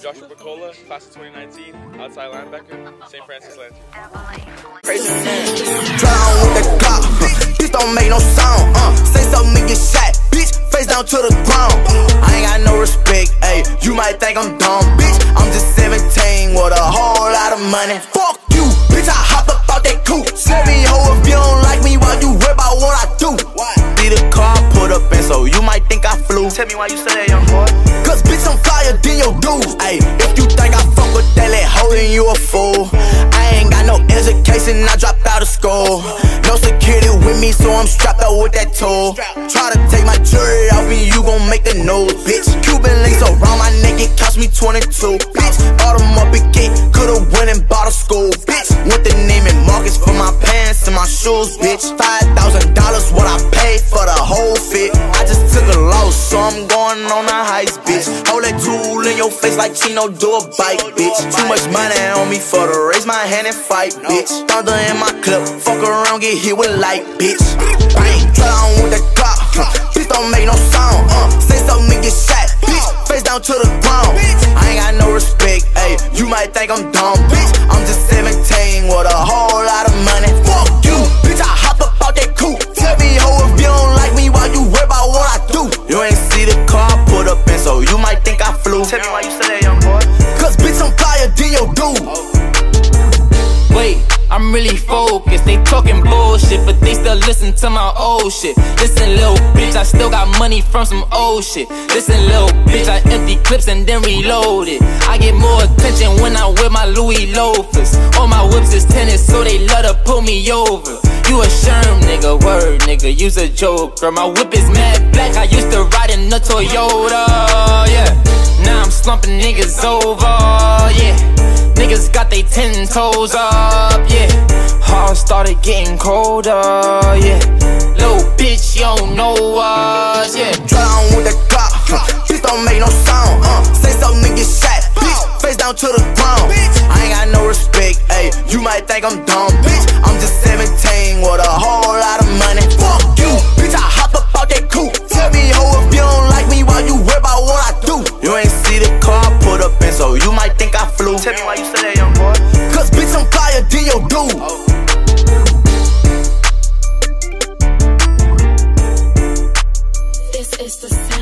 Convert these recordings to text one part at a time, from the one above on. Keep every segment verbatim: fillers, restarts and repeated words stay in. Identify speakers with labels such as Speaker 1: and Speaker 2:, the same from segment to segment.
Speaker 1: Joshua Bacola, class of twenty nineteen, outside linebacker, Saint Francis Lantern.
Speaker 2: Drown with the Glock, bitch don't make no sound, uh. Say something and get shot, bitch, face down to the ground. I ain't got no respect, ayy, you might think I'm dumb, bitch. I'm just seventeen with a whole lot of money. Fuck you, bitch, I hop up out that coupe. Tell me, ho, if you don't like me, why you worry about what I do? See the car put up in, so you might think I flew. Tell me why you say that, young boy. Cause bitch, I'm flyer than your dudes. Ayy, if you think I fuck with that, let hoe, then you a fool. I ain't got no education, I dropped out of school. No security with me, so I'm strapped out with that tool. Try to take my jewelry off me, you gon' make the news, bitch. Cuban links around my neck, it cost me twenty-two, bitch. Bought them up again, could've went and bought a school, bitch. Went to Neiman Marcus for my pants and my shoes, bitch. Five thousand dollars what I paid for the whole fit. I just took a loss, so I'm going on a heist, bitch. Hold that tool in your face like Chino do a bike, bitch. Too much money on me for to raise my hand and fight, bitch. Thunder in my clip, fuck around, get hit with light, bitch. Bang, down with the Glock, bitch don't make no sound, uh. Say something and get shot, bitch, face down to the ground. I ain't got no respect, ayy, you might think I'm dumb, bitch. I'm just seventeen with a whole lot of money. Fuck you, bitch, I hop up out that coupe. Tell me, ho, if you don't like me, why you worry about what I do? You ain't see the car put up in, so you might think I flew. Tell me why you say that, young boy. Cause bitch, I'm flyer than your dude.
Speaker 3: Wait, I'm really focused. They talking bullshit, but they still listen to my old shit. Listen, little bitch, I still got money from some old shit. Listen, little bitch, I empty clips and then reload it. I get more attention when I wear my Louis loafers. All my whips is tennis, so they love to pull me over. You a Sherm, nigga, word, nigga, you's a joker. My whip is mad black, I used to ride in a Toyota, yeah. Now I'm slumping niggas over, yeah. Niggas got they ten toes up, yeah. Heart started getting colder, yeah. Little bitch, you don't know us, yeah.
Speaker 2: Drown with the Glock, bitch don't make no sound, uh. Say something and get shot, bitch, face down to the ground. I ain't got no respect, ayy, you might think I'm dumb, bitch. I'm just seventeen with a whole lot of money. Fuck you, bitch, I hop up out that coupe. Tell me, ho, if you don't like me, why you worry about what I do? You ain't see the car put up in, so you might think I flew. Tell me why you say that, young boy. Cause bitch, I'm flyer than your dude.
Speaker 4: This is the sound.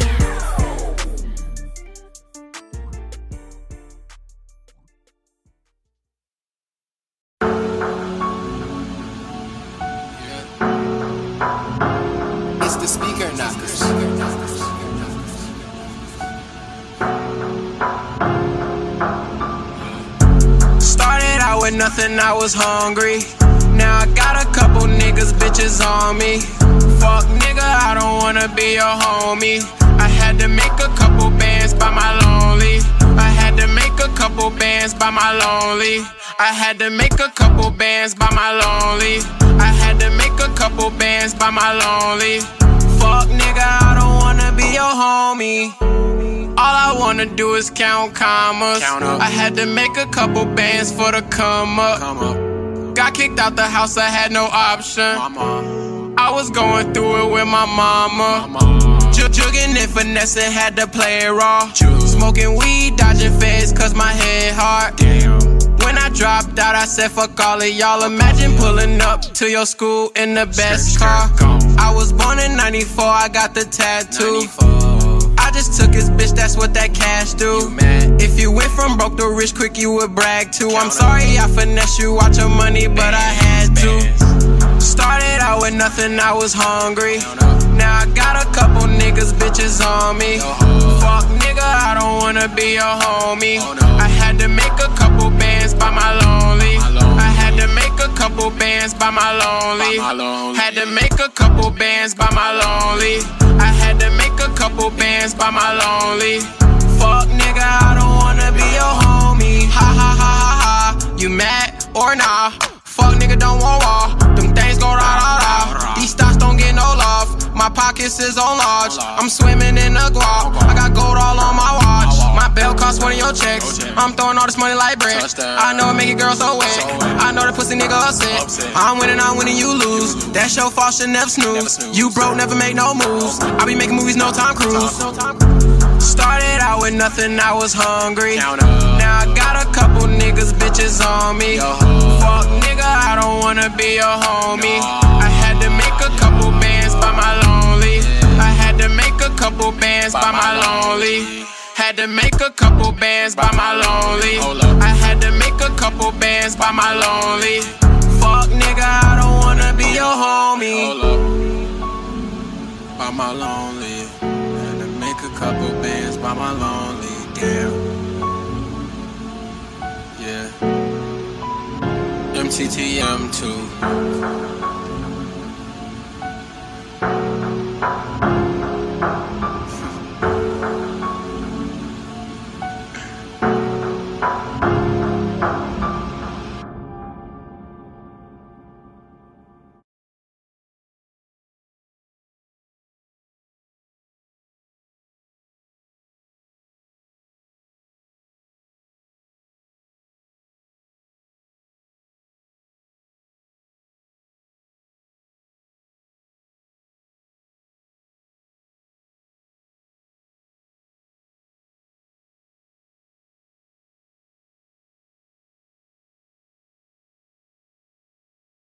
Speaker 5: It's the speaker knockers. Started out with nothing, I was hungry. Now I got a couple niggas, bitches on me. Fuck nigga, I don't wanna be your homie. I had to make a couple bands by my lonely. I had to make a couple bands by my lonely. I had to make a couple bands by my lonely. I had to make a couple bands by my lonely. Fuck nigga, I don't wanna be your homie. All I wanna do is count commas. Count up. I had to make a couple bands for the come up. Come up. Got kicked out the house, I had no option. Mama. I was going through it with my mama. mama. Jugging and finessing, had to play it raw. Jug. Smoking weed, dodging feds, cause my head hard. Damn. When I dropped out, I said fuck all of y'all. Imagine pulling up to your school in the best car. I was born in ninety-four, I got the tattoo. I just took his bitch, that's what that cash do. If you went from broke to rich quick, you would brag too. I'm sorry I finesse you, watch your money, but I had to. Started out with nothing, I was hungry. Now I got a couple niggas, bitches on me. Fuck nigga, I don't wanna be your homie. I had to make a couple bands by my lonely. I had to make a couple bands by my lonely. Had to make a couple bands by my lonely. I had to make a couple bands by my lonely. Fuck nigga, I don't wanna be your homie. Ha ha ha ha ha. You mad or nah? Fuck nigga, don't want war. Them things go rah rah rah. These stocks don't get no love. My pockets is on large. I'm swimming in the guap. I got gold all on my watch. My belt costs one of your checks. I'm throwing all this money like bread. I know it make a girl so wet. I know that pussy nigga upset. I'm winning, I'm winning, you lose. That's your fault, should never snooze. You broke, never make no moves. I be making movies, no Tom Cruise. Start started out with nothing, I was hungry. Now I got a couple niggas, bitches on me. Fuck nigga, I don't wanna be your homie. I had to make a couple bands by my lonely. I had to make a couple bands by my lonely. Had to make a couple bands by my lonely. I had to make a couple bands by my lonely. Fuck nigga, I don't wanna be your homie. By my lonely. Had to make a couple bands by my lonely. Damn. Yeah. M T T M two.